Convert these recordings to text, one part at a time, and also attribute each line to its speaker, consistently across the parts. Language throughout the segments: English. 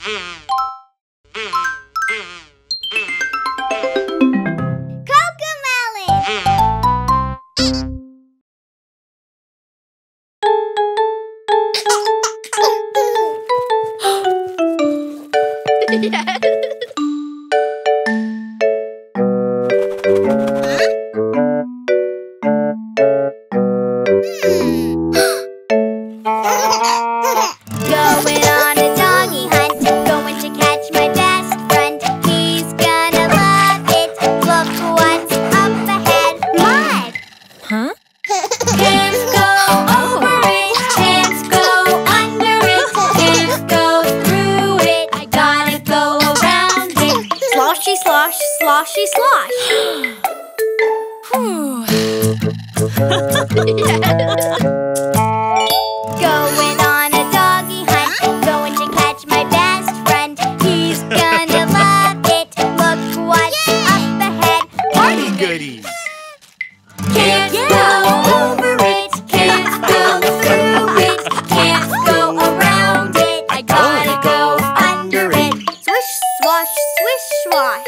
Speaker 1: Going on a doggy hunt, going to catch my best friend. He's gonna love it. Look what's up ahead. Mud!
Speaker 2: Huh?
Speaker 1: Can't go over it, can't go under it, can't go through it. I gotta go around it. Sloshy slosh, sloshy slosh. Going on a doggy hunt, going to catch my best friend. He's gonna love it. Look what's up ahead.
Speaker 3: Goody goodies.
Speaker 1: Can't go over it, can't go through it, can't go around it. I gotta go under it. Swish, swash, swish, swash.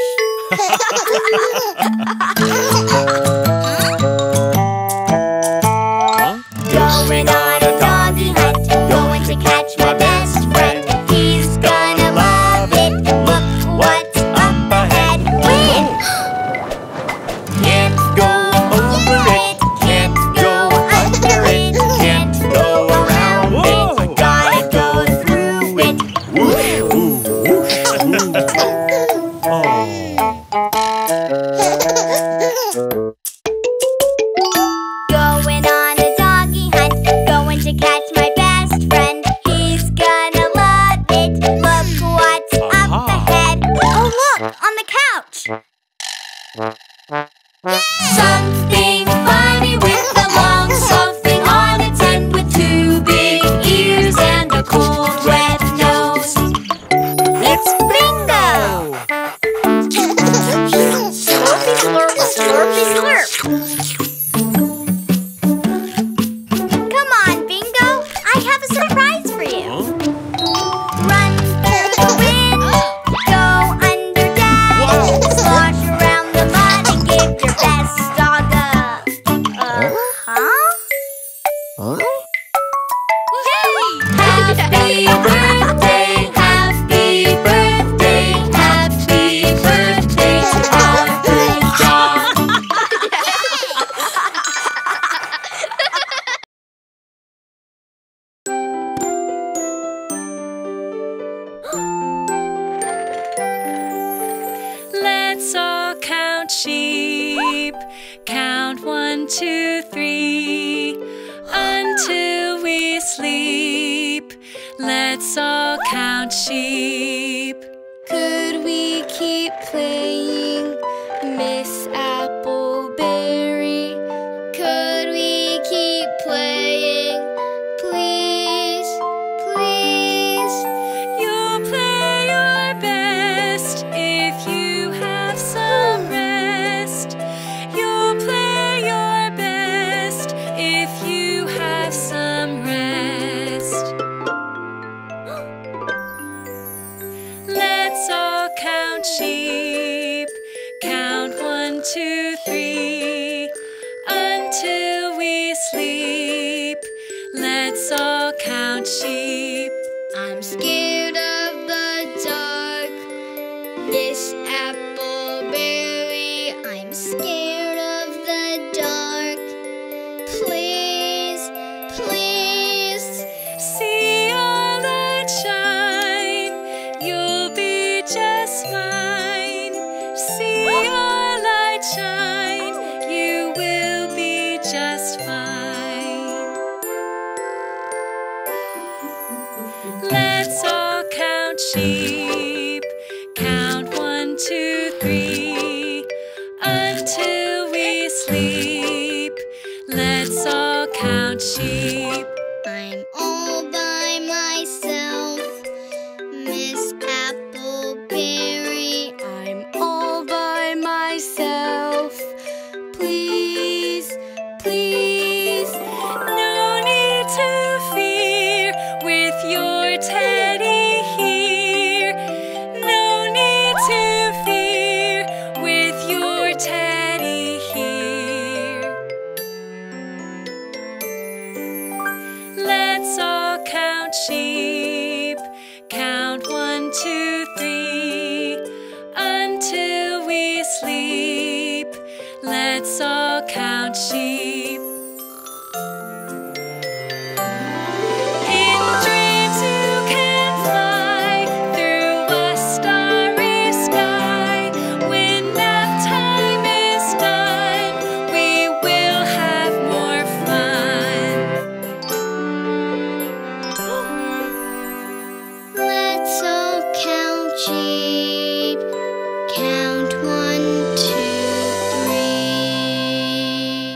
Speaker 1: Going on a doggy hunt, going to catch my best friend. He's gonna love it. Look what's up ahead. Win!
Speaker 3: Can't go over it, can't go under it, can't go around it. I gotta go through it. Whoosh, whoosh, whoosh.
Speaker 1: Going on a doggy hunt, going to catch my best friend. He's gonna love it. Look what's up ahead. Oh look, on the couch. Something funny with a long soft thing on its end, with two big ears and a cold wet nose. It's Bingo! Slurpy slurp, slurpy slurp. Come on, Bingo! I have a surprise for you. Run through the wind, go under dash, slosh around the mud and give your best dog a... huh? Happy birthday, happy birthday, happy birthday to our good dog.
Speaker 2: Let's all count sheep. Count 1, 2, 3 until we sleep. Let's all count sheep.
Speaker 1: Could we keep playing, Miss Appleberry? Could we keep playing, please, please?
Speaker 2: You'll play your best if you have some rest. You'll play your best if you have some rest. Let's all count sheep. Count 1, 2, 3 until we sleep. Let's all count sheep.
Speaker 1: I'm scared of the dark, Miss Appleberry. I'm scared of the dark. Please, please.
Speaker 2: See our light shine. You'll be just fine. See our light shine. You will be just fine. Let's all count sheep. Count 1, 2, 3 until we sleep. Let's all count sheep.
Speaker 1: I'm all by myself, Miss Appleberry. I'm all by myself. Please, please.
Speaker 2: No need to fear with your teddy here. count sheep. In dreams you can fly through a starry sky. When nap time is done, we will have more fun.
Speaker 1: Let's all count sheep. Count 1, 2, 3.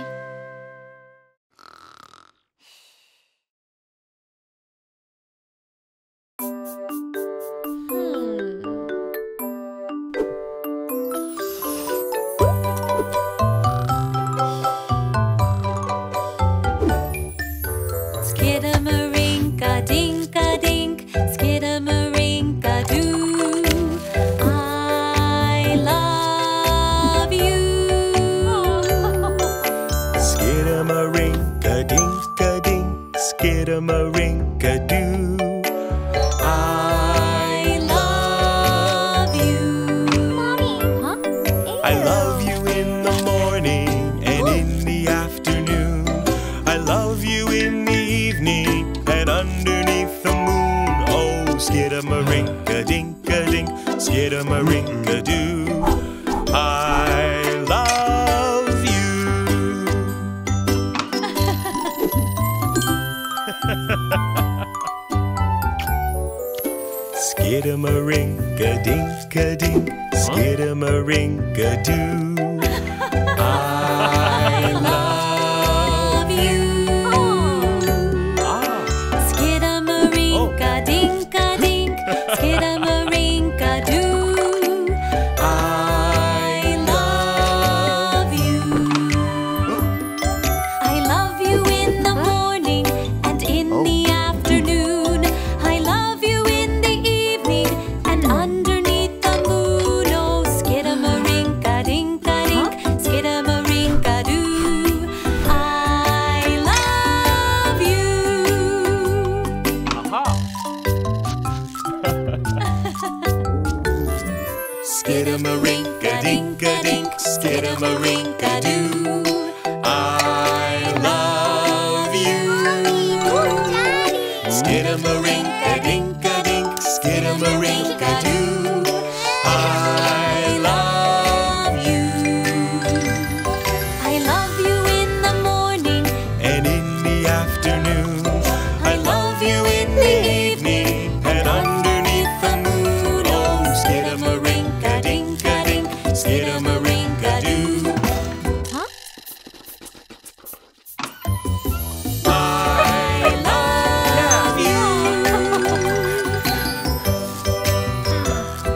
Speaker 2: Skidamarinka-dink-a-dink, skidamarinka-doo. I love you.
Speaker 3: Skidamarinka-dink-a-dink, skidamarinka-doo.
Speaker 2: I love you.
Speaker 3: I love you in the morning and in the afternoon. I love you in the evening and underneath the moon. Oh, skidamarinka-dink-a-dink, skidamarinka-doo. I love you. Skidamarinka-dink-a-dink, skidamarinka-doo. I love you.
Speaker 2: Skidamarinka-dink-a-dink, skidamarinka-doo. I love you. I love you in the morning and in the afternoon. I love you in the evening and underneath the moon. Oh, skidamarinka-dink-a-dink, skidamarinka-doo. I love you.
Speaker 3: Skidamarinka-dink-a-dink, skidamarinka-doo. I love you. Skidamarinka-dink-a-dink, skidamarinka-doo. I love you.
Speaker 2: I love you in the morning
Speaker 3: And in the afternoon, I love you in the evening and underneath the moon. Oh, skidamarinka-dink-a-dink, skidamarinka-doo. I love you.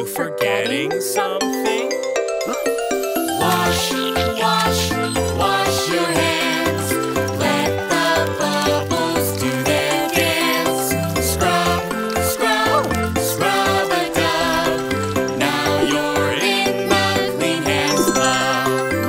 Speaker 3: forgetting something? Wash, wash, wash your hands. Let the bubbles do their dance. Scrub, scrub, scrub a dub. Now you're in the Clean Hands Club.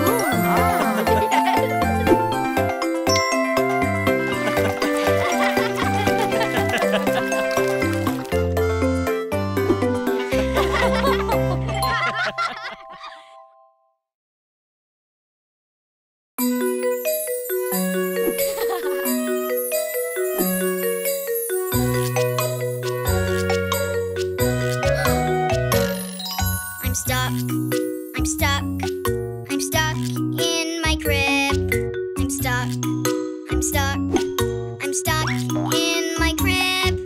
Speaker 1: I'm stuck, I'm stuck, I'm stuck in my crib. I'm stuck, I'm stuck, I'm stuck in my crib.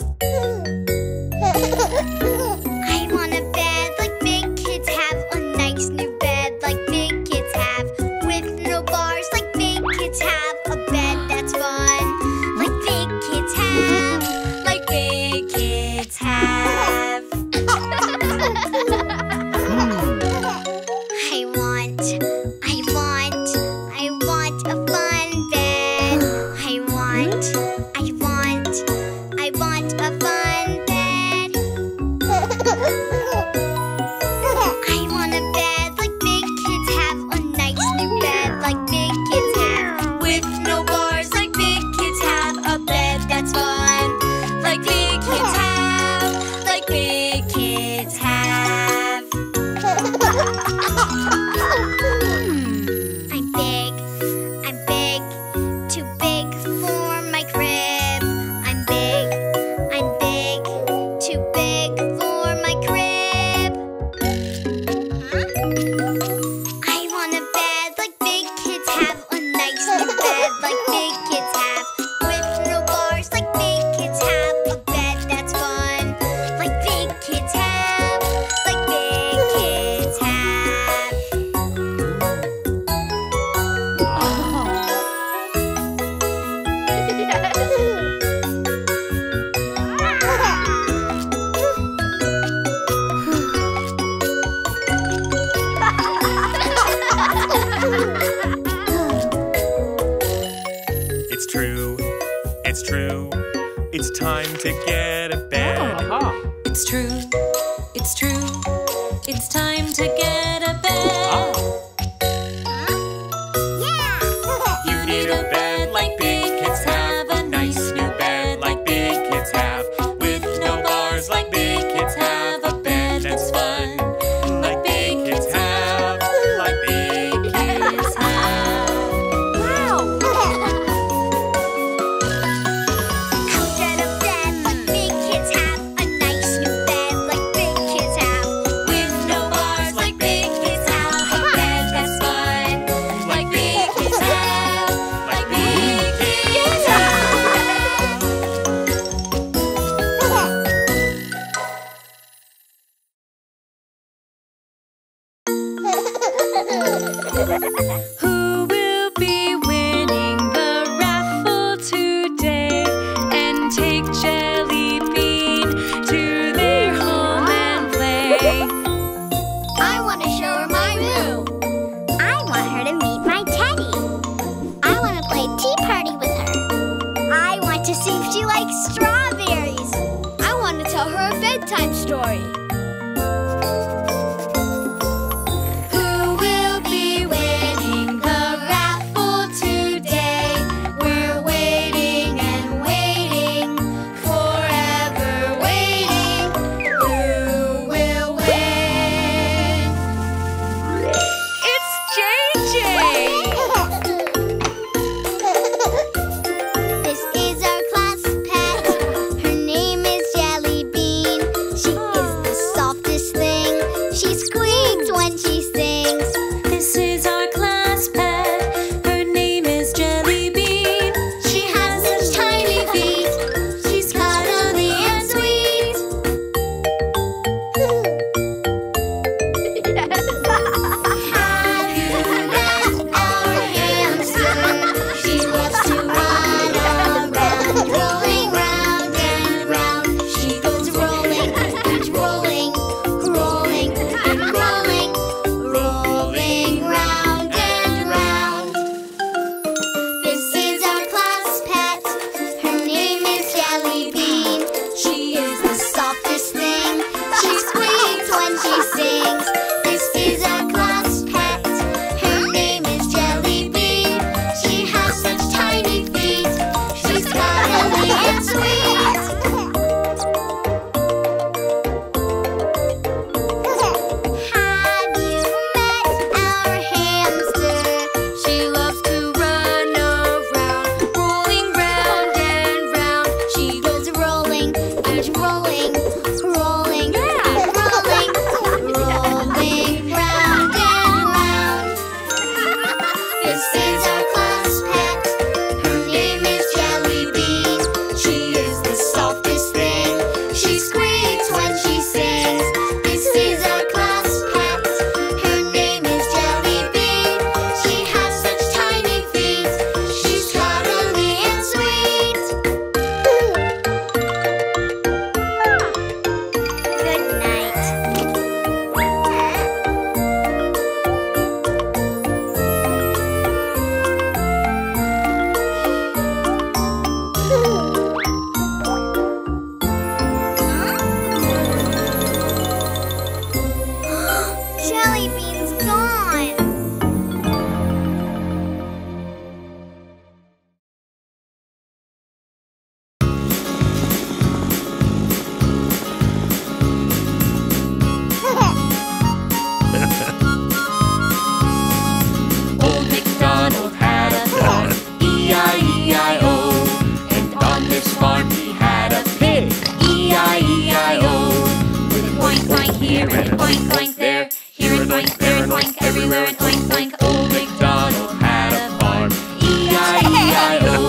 Speaker 1: I want a bed like big kids have, a nice new bed like big kids have, with no bars like big kids have, a bed that's fun like big kids have, like big kids have. I want a fun bed. I want a fun bed. I want a bed like big kids have, a nice new bed like big kids have, with no bars like big kids have, a bed that's fun like big kids have, like big kids have. I'm big, too big for my crib. I'm big, too big for my crib. I want a bed like big kids have, a nice new bed like big kids have, with no bars like big kids have, a bed that's fun like big kids have, like big kids have.
Speaker 3: It's true, it's true. It's time to get a bed.
Speaker 2: It's true, it's true. It's time to get a bed.
Speaker 3: You need a bed like big kids have, a nice new bed like big kids have, with no bars like big kids have, a bed that's fun like big kids have, like big kids have.
Speaker 1: I'll get a bed like big kids have, a nice new bed like big kids have, with no bars like big kids have, a bed that's fun like big kids have, like big kids have.
Speaker 2: Who will be winning the raffle today and take Jelly Bean to their home and play?
Speaker 1: I want to show her my room. I want her to meet my teddy. I want to play tea party with her. I want to see if she likes strawberries. I want to tell her a bedtime story. Who will be winning the raffle today? We're waiting and waiting, forever waiting. Who will win?
Speaker 2: It's JJ!
Speaker 1: This is our class pet. Her name is Jelly Bean. She is the much rolling, rolling, rolling, rolling round and round. This is our class pet. Her name is Jelly Bean. She is the softest thing. She squeaks when she sings. This is our class pet. Her name is Jelly Bean. She has such tiny feet. She's cuddly and sweet. Good night. Jelly Bean's gone.
Speaker 3: Old MacDonald had a farm, E-I-E-I-O. And on this farm he had a pig, E-I-E-I-O. With a boink boink here and a boink boink there, here a boink, there a boink, everywhere a boink boink. Old MacDonald had a farm, E-I-E-I-O.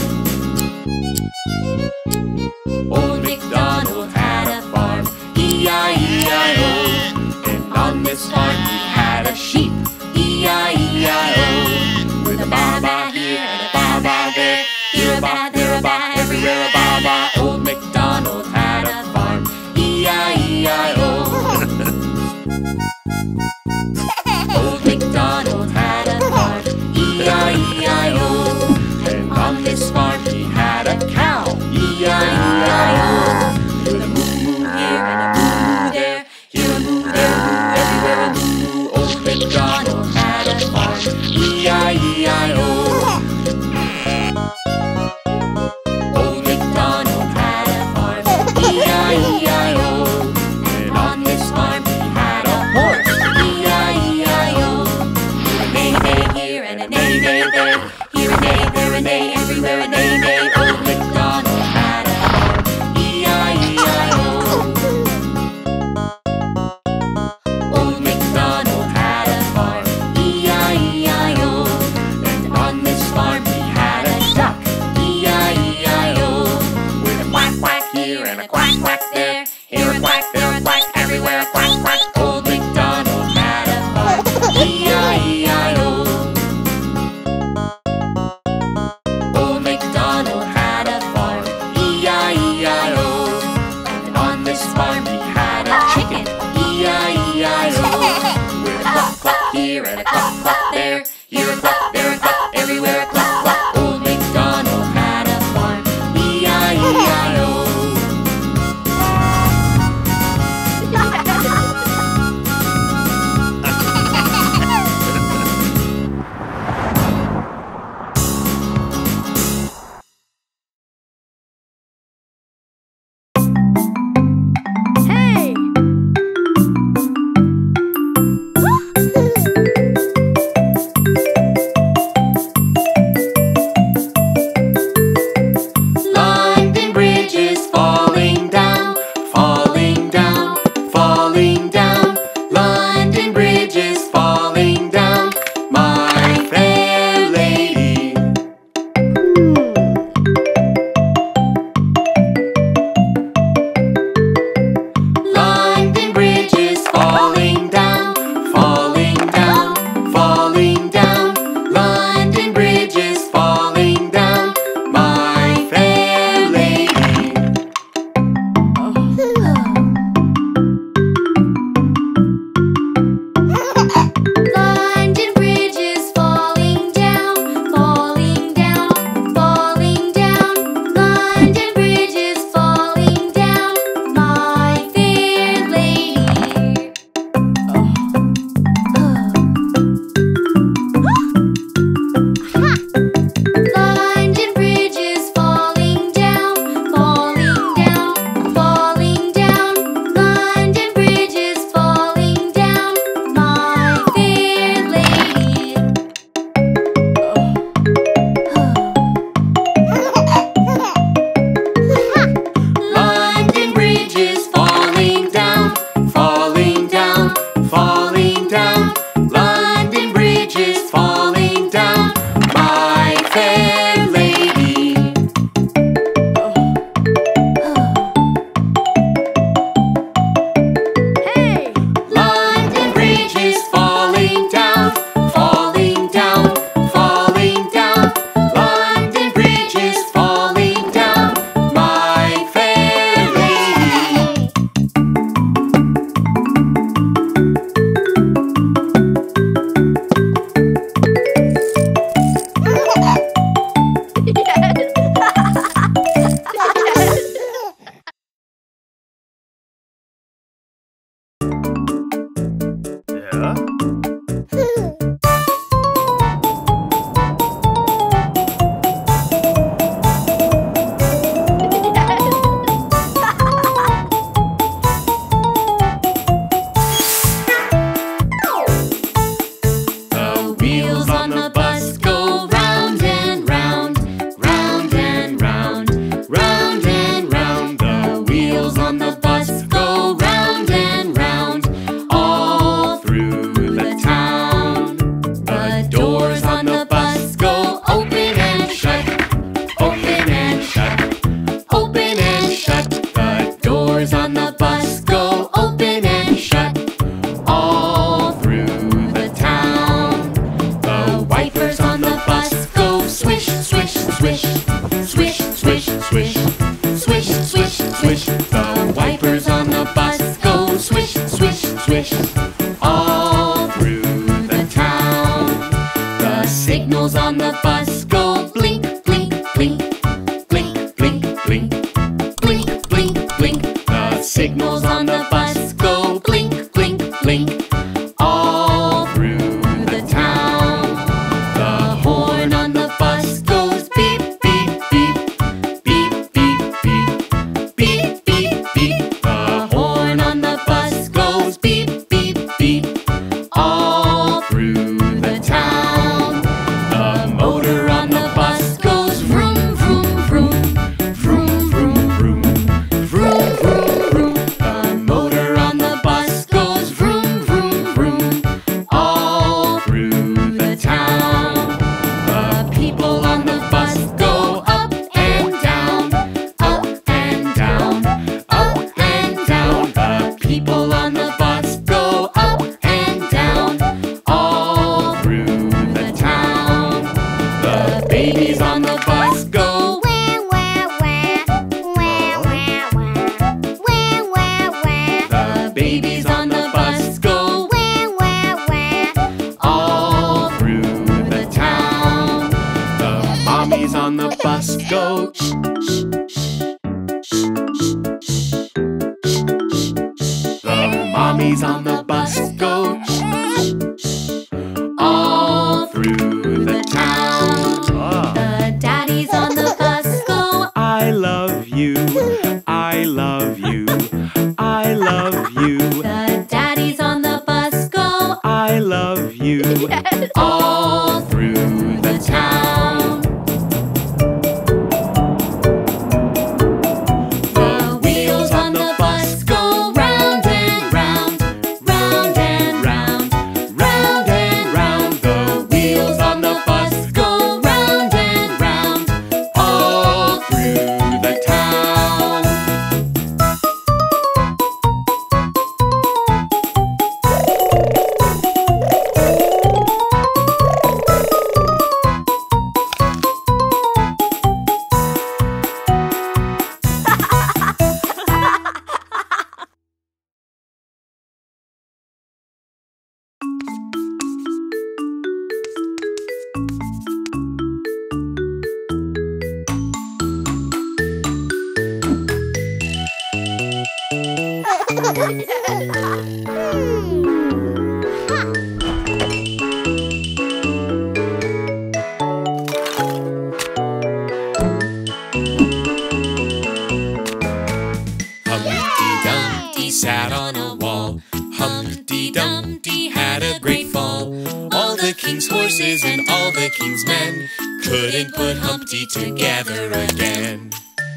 Speaker 3: Old MacDonald had a farm, E-I-E-I-O. And on this farm he had a sheep, E-I-E-I-O. With a ba-ba here and a ba-ba there, here a ba, there a ba, everywhere a ba-ba. Old MacDonald had a farm, E-I-E-I-O. Old MacDonald had a farm, E-I-E-I-O. And on this farm he had a cow, E-I-E-I-O. With a moo-moo here and a moo-moo there, here a moo, there a moo, everywhere a moo-moo. Old MacDonald had a farm, E-I-E-I-O. Old MacDonald had a farm, E-I-E-I-O. And on this farm he had a horse, E-I-E-I-O. With a neigh-neigh here and a neigh-neigh there, here a neigh, there a neigh, everywhere a neigh-neigh. Old MacDonald had a farm, E-I-E-I-O. Old MacDonald had a farm, E-I-E-I-O. And on this farm he had a duck, E-I-E-I-O. With a quack quack here and a quack quack there, here a quack, there a quack, everywhere a quack quack. Old MacDonald had a farm, E-I-E-I-O. Old MacDonald had a farm, E-I-E-I-O. And on this farm he had a chicken, E-I-E-I-O. With a cluck cluck here and a cluck cluck there, here a cluck, there a cluck, everywhere a cluck cluck. Old MacDonald had a farm, E-I-E-I-O. signals on the bus go blink, blink, blink, all through the town. The horn on the bus goes beep, beep, beep, beep, beep, beep, beep, beep, beep. The horn on the bus goes beep, beep, beep, all through the town. The motor on the bus goes vroom, vroom, vroom, vroom, vroom, vroom, vroom, vroom, vroom. The motor on the bus goes vroom, vroom, vroom, all through the town. The people on the bus go up and down, up and down, up and down. The people on the bus go up and down, all through the town. The babies on the bus go
Speaker 1: wah, wah, wah, wah, wah, wah, wah, wah.
Speaker 3: The babies on the bus go
Speaker 1: Wah, wah, wah.
Speaker 3: all through the town. The mommies on the bus go shh, shh, shh, shh, shh, shh, shh. The mommies on the bus go shh, shh, shh, all through the town.
Speaker 2: The daddies on the bus go
Speaker 3: I love you, I love you, I love you,
Speaker 2: The daddies on the bus go
Speaker 3: I love you, all through the town. The wheels on the bus go round and round, round and round, round and round. The wheels on the bus go round and round, all through the town. Humpty Dumpty sat on a wall. Humpty Dumpty had a great fall. All the king's horses and all the king's men couldn't put Humpty together again.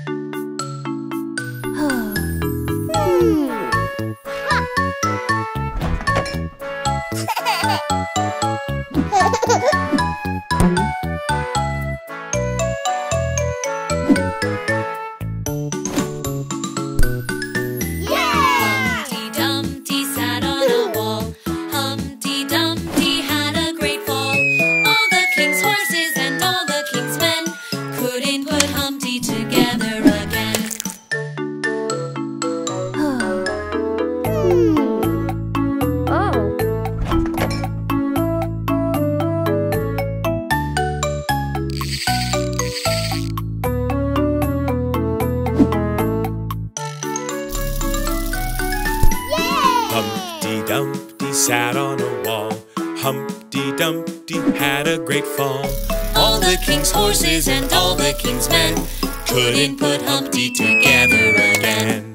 Speaker 2: Humpty Dumpty sat on a wall. Humpty Dumpty had a great fall. All the king's horses and all the king's men couldn't put Humpty together again.
Speaker 3: Humpty Dumpty sat on a wall. Humpty Dumpty had a great fall. All the king's horses and all the king's men couldn't put Humpty together again.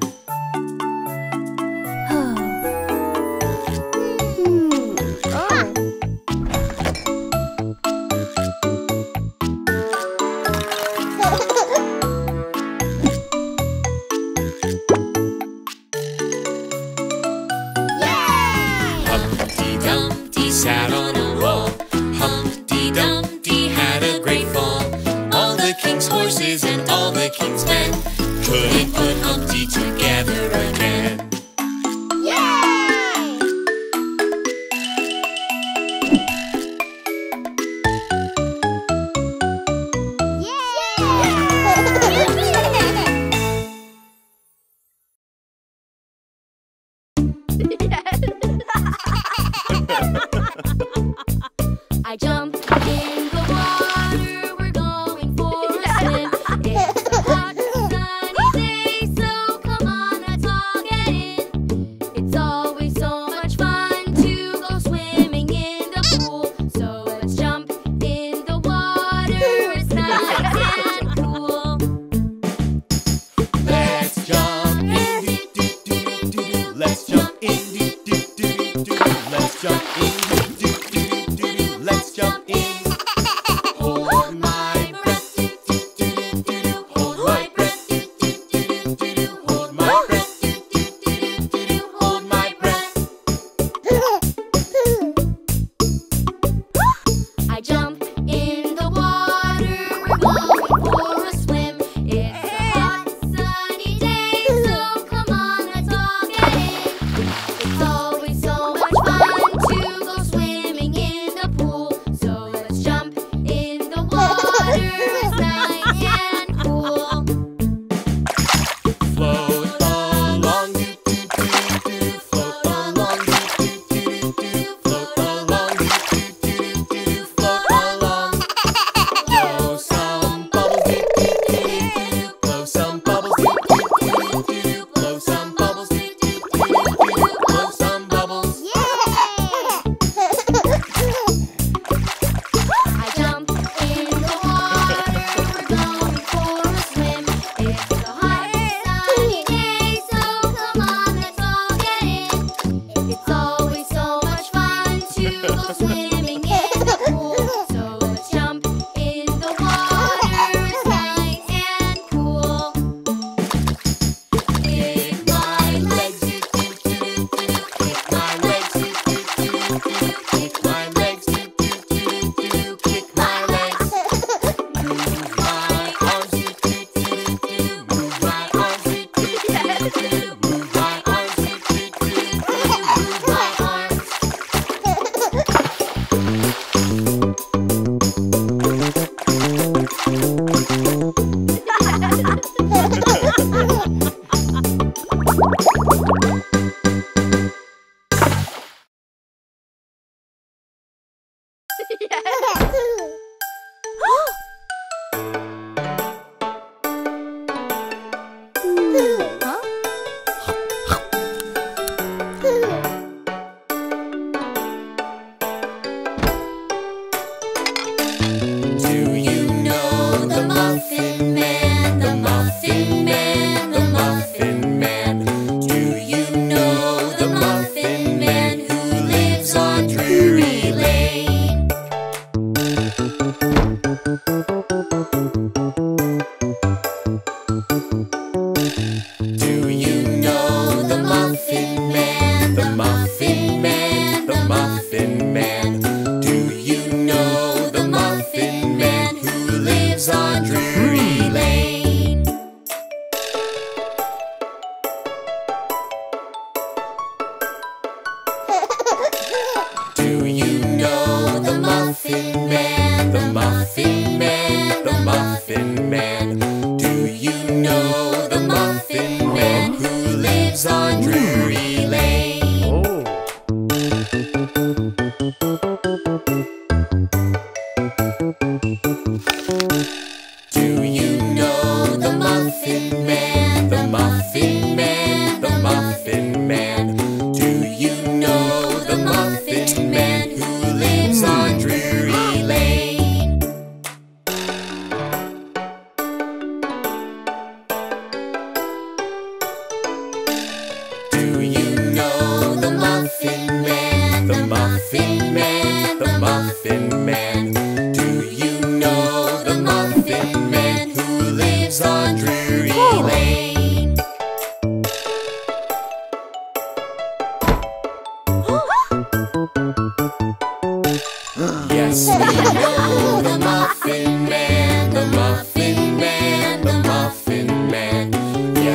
Speaker 3: Humpty Dumpty sat on a wall. Humpty Dumpty had a great fall. All the king's horses and all the king's men couldn't put Humpty together again.
Speaker 2: I jumped in the water, we're going for a swim. It's a hot, sunny day, so come on, let's all get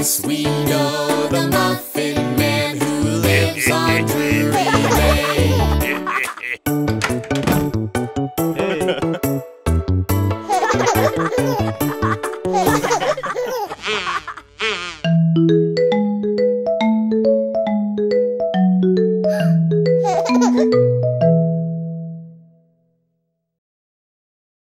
Speaker 3: Yes, we know the Muffin Man who lives on Drury Lane.